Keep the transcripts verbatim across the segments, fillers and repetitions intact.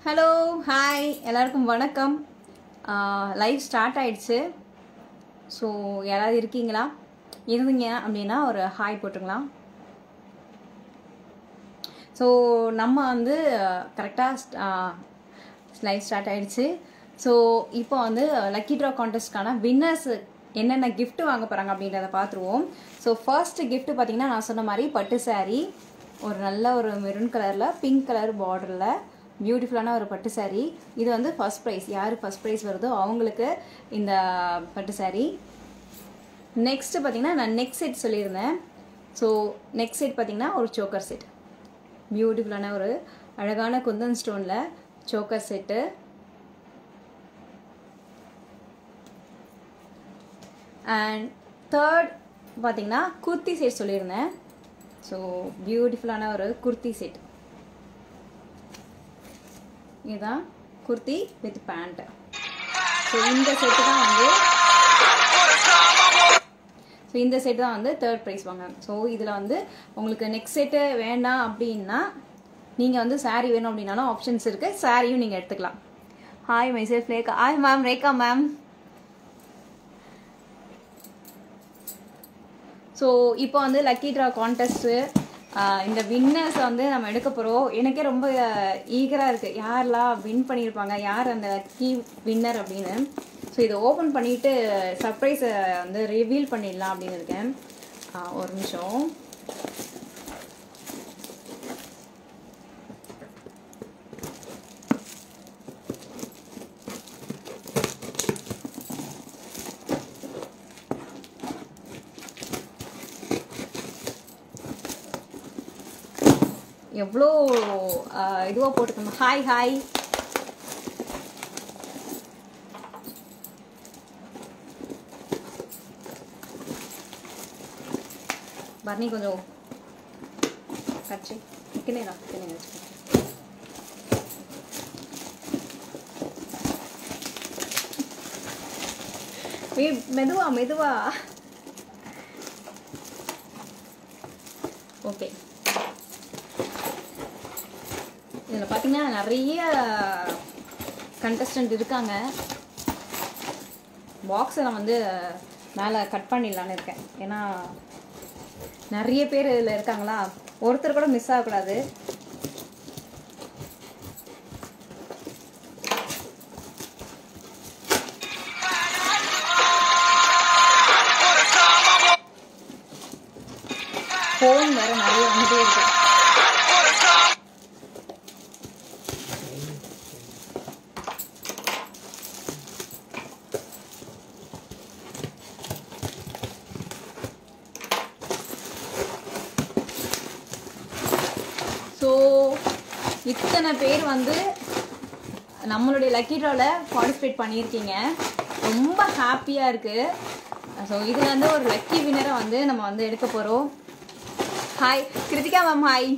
Hello hi எல்லாருக்கும் வணக்கம். Live start ஆயிடுச்சு. ஸோ யாராவது இருக்கீங்களா? இருந்தீங்க அப்படின்னா ஒரு ஹாய் போட்டுக்கலாம். ஸோ நம்ம வந்து கரெக்டாக லைவ் ஸ்டார்ட் ஆயிடுச்சு. ஸோ இப்போ வந்து லக்கி ட்ரா கான்டெஸ்ட்கான வின்னர்ஸ் என்னென்ன கிஃப்ட் வாங்க போகிறாங்க அப்படின்றத பார்த்துருவோம். ஸோ ஃபர்ஸ்ட் கிஃப்ட் பார்த்தீங்கன்னா நான் சொன்ன மாதிரி பட்டு சாரீ, ஒரு நல்ல ஒரு மெரூன் கலரில் பிங்க் கலர் பார்டரில் பியூட்டிஃபுல்லான ஒரு பட்டு சாரீ. இது வந்து ஃபர்ஸ்ட் ப்ரைஸ். யார் ஃபர்ஸ்ட் ப்ரைஸ் வருதோ அவங்களுக்கு இந்த பட்டு சாரீ. நெக்ஸ்ட்டு பார்த்தீங்கன்னா நான் நெக் செட் சொல்லியிருந்தேன். ஸோ நெக் செட் பார்த்தீங்கன்னா ஒரு சோக்கர் செட், பியூட்டிஃபுல்லான ஒரு அழகான குந்தன் ஸ்டோனில் சோக்கர் செட்டு. அண்ட் தேர்ட் பார்த்தீங்கன்னா குர்த்தி செட் சொல்லியிருந்தேன். ஸோ பியூட்டிஃபுல்லான ஒரு குர்த்தி செட். இதுதான் குர்த்தி வித் பேண்ட். ஸோ இந்த செட்டு தான் வந்து ஸோ இந்த செட்டு தான் வந்து தேர்ட் ப்ரைஸ் வாங்க. ஸோ இதில் வந்து உங்களுக்கு நெக்ஸ்ட் செட்டு வேண்டாம் அப்படின்னா நீங்கள் வந்து சாரீ வேணும் அப்படின்னாலும் ஆப்ஷன்ஸ் இருக்குது. சாரியும் நீங்கள் எடுத்துக்கலாம். Hi myself Rekha. Hi ma'am, Rekha ma'am. So இப்போ வந்து லக்கி ட்ரா கான்டெஸ்ட்டு இந்த வின்னர்ஸை வந்து நம்ம எடுக்க போகிறோம். எனக்கே ரொம்ப ஈகராக இருக்குது, யாரெல்லாம் வின் பண்ணியிருப்பாங்க, யார் அந்த லக்கி வின்னர் அப்படின்னு. ஸோ இதை ஓப்பன் பண்ணிவிட்டு சர்ப்ரைஸை வந்து ரிவீல் பண்ணிடலாம் அப்படின்னு இருக்கேன். ஒரு நிமிஷம். எவ்வளோ இதுவாக போட்டுக்கோங்க. Hi hi. பர்னி கொஞ்சம் கட்சி கிணேரா கிணே வச்சுக்கோ. மெதுவா மெதுவா. ஓகே, இதில் பார்த்தீங்கன்னா நிறைய கண்டஸ்டன்ட் இருக்காங்க. பாக்ஸை நான் வந்து மேலே கட் பண்ணிடலான்னு இருக்கேன். ஏன்னா நிறைய பேர் இதில் இருக்காங்களா, ஒருத்தர் கூட மிஸ் ஆகக்கூடாது. ஃபோன் வேறு நிறைய வந்துட்டே இருக்கு. ஸோ இத்தனை பேர் வந்து நம்மளுடைய லக்கி ட்ராவில் பார்ட்டிசிபேட் பண்ணியிருக்கீங்க. ரொம்ப ஹாப்பியாக இருக்குது. ஸோ இதில் வந்து ஒரு லக்கி வினரை வந்து நம்ம வந்து எடுக்க போகிறோம். Hi Krithika ma'am. Hi.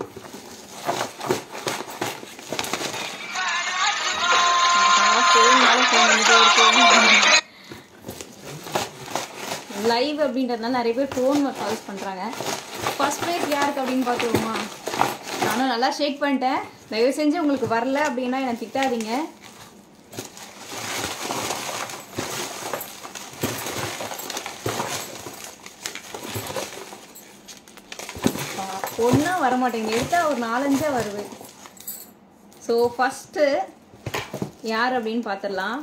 Live அப்படின்றதுனால நிறைய பேர் ஃபோன் கால்ஸ் பண்ணுறாங்க. ஃபர்ஸ்ட் ப்ரைஸ் யாருக்கு அப்படின்னு பார்த்துருவோமா? நானும் நல்லா ஷேக் பண்ணிட்டேன். தயவு செஞ்சு உங்களுக்கு வரல அப்படின்னா என்னை திட்டாதீங்க. ஒன்றா வரமாட்டேங்குது, எடுத்தால் ஒரு நாலஞ்சா வருது. ஸோ ஃபஸ்ட்டு யார் அப்படின்னு பார்த்துடலாம்.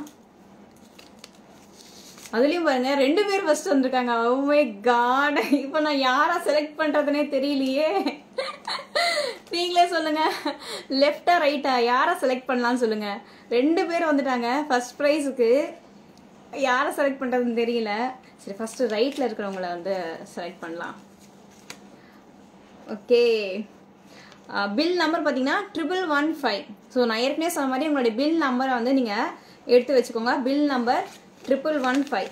அதுலேயும் பாருங்க ரெண்டு பேர் ஃபர்ஸ்ட் வந்திருக்காங்க. ஓ மை காட், இப்போ நான் யாரை செலக்ட் பண்ணுறதுனே தெரியலையே. நீங்களே சொல்லுங்க, லெஃப்டா ரைட்டா யாரை செலக்ட் பண்ணலாம்னு சொல்லுங்க. ரெண்டு பேர் வந்துட்டாங்க ஃபர்ஸ்ட் ப்ரைஸுக்கு. யாரை செலக்ட் பண்ணுறதுன்னு தெரியல. சரி, ஃபர்ஸ்ட் ரைட்டில் இருக்கிறவங்கள வந்து செலக்ட் பண்ணலாம். ஓகே, பில் நம்பர் பார்த்தீங்கன்னா ட்ரிபிள் ஒன் ஃபைவ். ஸோ நான் ஏற்கனவே சொன்ன மாதிரி உங்களுடைய பில் நம்பரை வந்து நீங்கள் எடுத்து வச்சுக்கோங்க. Bill number triple one five.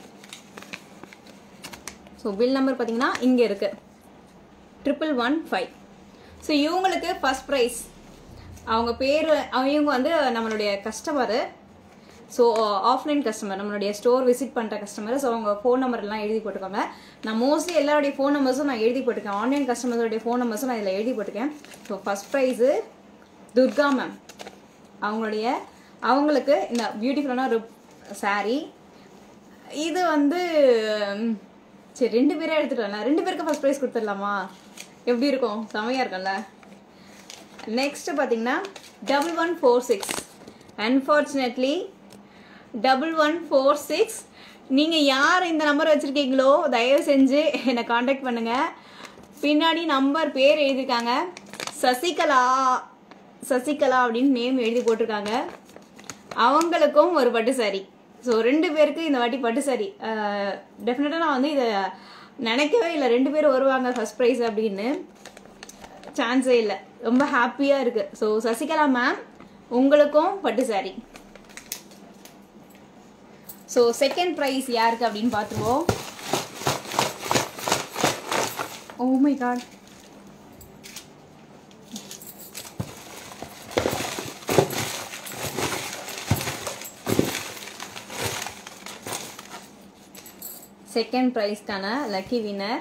So bill number பார்த்தீங்கன்னா இங்கே இருக்கு, ட்ரிபிள் ஒன் ஃபைவ். ஸோ இவங்களுக்கு ஃபர்ஸ்ட் ப்ரைஸ். அவங்க பேர், இவங்க வந்து நம்மளுடைய கஸ்டமரு. ஸோ ஆஃப்லைன் கஸ்டமர், நம்மளுடைய ஸ்டோர் விசிட் பண்ணுற கஸ்டமர். ஸோ அவங்க ஃபோன் நம்பர் எல்லாம் எழுதி போட்டுக்கோங்க. நான் மோஸ்ட்லி எல்லாருடைய ஃபோன் நம்பர்ஸும் நான் எழுதி போட்டுக்கேன். ஆன்லைன் கஸ்டமர்ஸோடைய ஃபோன் நம்பர்ஸும் நான் இதில் எழுதி போட்டுக்கேன். So first prize Durga ma'am. அவங்களுடைய அவங்களுக்கு இந்த பியூட்டிஃபுல்லான ஒரு சாரீ. இது வந்து சரி ரெண்டு பேரே எடுத்துட்டு வரலாம். ரெண்டு பேருக்கு ஃபர்ஸ்ட் ப்ரைஸ் கொடுத்துடலாமா? எப்படி இருக்கும்? செமையாக இருக்கும்ல. நெக்ஸ்ட் பார்த்தீங்கன்னா double one four six unfortunately double one four six நீங்கள் யார் இந்த நம்பர் வச்சுருக்கீங்களோ தயவு செஞ்சு என்னை காண்டாக்ட் பண்ணுங்கள். பின்னாடி நம்பர் பேர் எழுதியிருக்காங்க, சசிகலா சசிகலா அப்படின்னு நேம் எழுதி போட்டிருக்காங்க. அவங்களுக்கும் ஒரு பட்டு சாரி. ஸோ ரெண்டு பேருக்கு இந்த வாட்டி பட்டு சாரி. டெஃபினட்டாக நான் வந்து இதை நினைக்கவே இல்லை ரெண்டு பேரும் வருவாங்க ஃபர்ஸ்ட் ப்ரைஸ் அப்படின்னு. சான்ஸே இல்லை. ரொம்ப ஹாப்பியாக இருக்குது. ஸோ சசிகலா மேம் உங்களுக்கும் பட்டு சாரி. ஸோ செகண்ட் ப்ரைஸ் யாருக்கு அப்படின்னு பார்த்துருவோம். ஓ மை காட், செகண்ட் ப்ரைஸ்க்கான lucky winner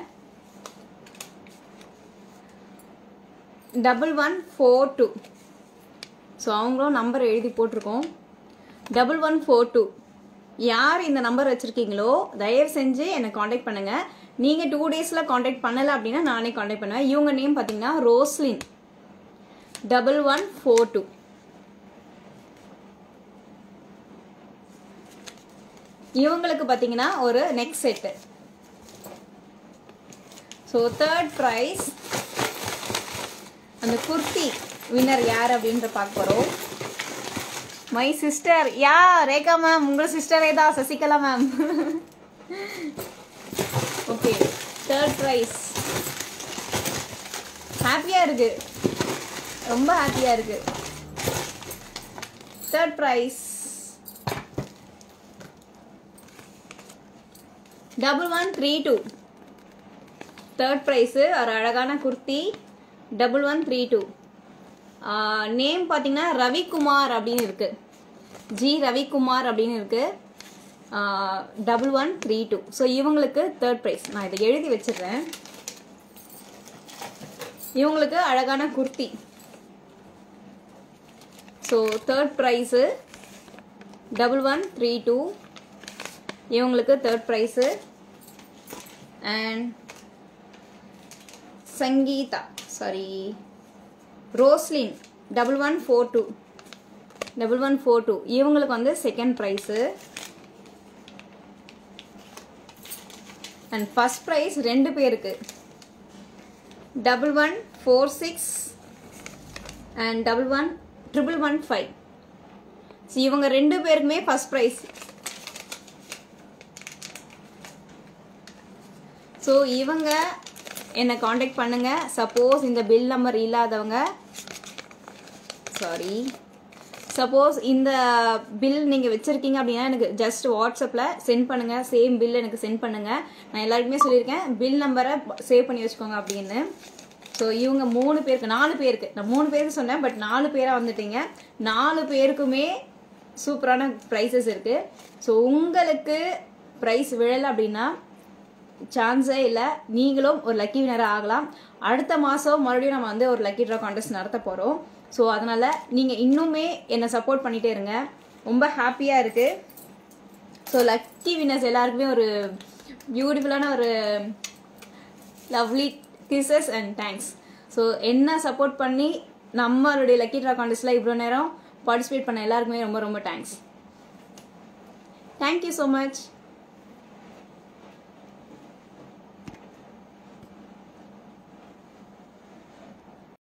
double one four two. So அவங்களும் நம்பர் எழுதி போட்டிருக்கோம். டபுள் ஒன் ஃபோர் டூ யார் இந்த நம்பர் வச்சுருக்கீங்களோ தயவு செஞ்சு என்னை காண்டாக்ட் பண்ணுங்கள். நீங்கள் டூ டேஸில் காண்டாக்ட் பண்ணலை அப்படின்னா நானே காண்டாக்ட் பண்ணுவேன். இவங்க நேம் பார்த்தீங்கன்னா Roslin. Double one four two. இவங்களுக்கு பார்த்தீங்கன்னா ஒரு neck set. So third prize அந்த குர்த்தி வின்னர் யார் அப்படின்ற பார்க்க போகிறோம். My sister. Yeah Rekha ma'am, உங்கள் சிஸ்டரே தான், Sasikala ma'am. Okay, third prize. ஹாப்பியாக இருக்கு, ரொம்ப ஹாப்பியாக இருக்கு. Third prize double one three two. Third prize ஒரு அழகான kurti. Double one three two. Name பார்த்தீங்கன்னா ரவிக்குமார் அப்படின்னு இருக்கு. ஜி ரவிக்குமார் அப்படின்னு இருக்கு. Double one three two. So இவங்களுக்கு தேர்ட் ப்ரைஸ். நான் இதை எழுதி வச்சிடுறேன். இவங்களுக்கு அழகான kurti. So third prize double one three two. இவங்களுக்கு third prize. And Sangeetha sorry Roslin double one four two. Double one four two இவங்களுக்கு வந்து second prize. And first prize ரெண்டு பேருக்கு double one four six and double one triple one five. So இவங்க ரெண்டு பேருக்குமே first prize. So இவங்க என்னை contact பண்ணுங்க. சப்போஸ் இந்த பில் நம்பர் இல்லாதவங்க, சாரி சப்போஸ் இந்த பில் நீங்கள் வச்சுருக்கீங்க அப்படின்னா எனக்கு ஜஸ்ட் வாட்ஸ்அப்பில் சென்ட் பண்ணுங்கள். சேம் பில் எனக்கு சென்ட் பண்ணுங்கள். நான் எல்லாருக்குமே சொல்லியிருக்கேன் பில் நம்பரை சேவ் பண்ணி வச்சுக்கோங்க அப்படின்னு. ஸோ இவங்க மூணு பேருக்கு நாலு பேருக்கு நான் மூணு பேருக்கு சொன்னேன், பட் நாலு பேராக வந்துட்டீங்க. நாலு பேருக்குமே சூப்பரான ப்ரைஸஸ் இருக்குது. ஸோ உங்களுக்கு ப்ரைஸ் விழலை அப்படின்னா சான்ஸே இல்லை. நீங்களும் ஒரு லக்கி வினராக ஆகலாம். அடுத்த மாதம் மறுபடியும் நம்ம வந்து ஒரு லக்கி ட்ரா கான்டெஸ்ட் நடத்த போகிறோம். ஸோ அதனால் நீங்கள் இன்னுமே என்னை சப்போர்ட் பண்ணிகிட்டே இருங்க. ரொம்ப ஹாப்பியாக இருக்குது. ஸோ லக்கி வினர்ஸ் எல்லாருக்குமே ஒரு பியூட்டிஃபுல்லான ஒரு lovely kisses and thanks. So என்ன சப்போர்ட் பண்ணி நம்மளுடைய லக்கி ட்ரா கான்டெஸ்ட்டில் இவ்வளோ நேரம் பார்ட்டிசிபேட் பண்ண எல்லாருக்குமே ரொம்ப ரொம்ப தேங்க்ஸ். Thank you so much.